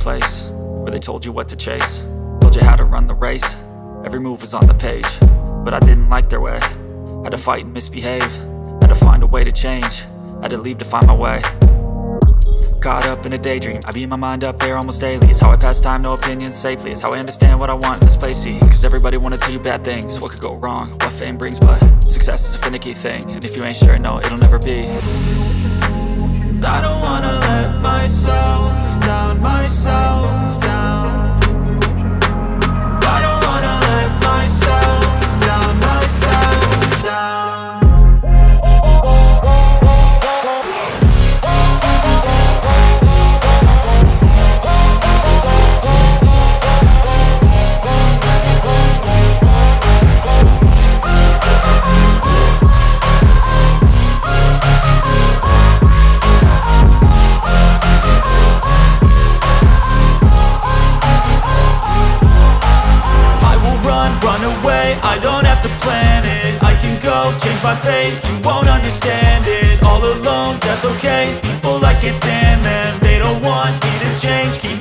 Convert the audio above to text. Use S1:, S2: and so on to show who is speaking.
S1: place where they told you what to chase, told you how to run the race. Every move was on the page, but I didn't like their way. Had to fight and misbehave, had to find a way to change, had to leave to find my way. Caught up in a daydream, I beat my mind up there almost daily. It's how I pass time, no opinions safely. It's how I understand what I want in this place, see. Cause everybody wanna tell you bad things, what could go wrong, what fame brings. But success is a finicky thing, and if you ain't sure, no, it'll never be. I don't wanna let myself down, myself down. I don't wanna let myself down, myself down. Run away, I don't have to plan it. I can go, change my fate, you won't understand it. All alone, that's okay, people I can't stand them. They don't want me to change, keep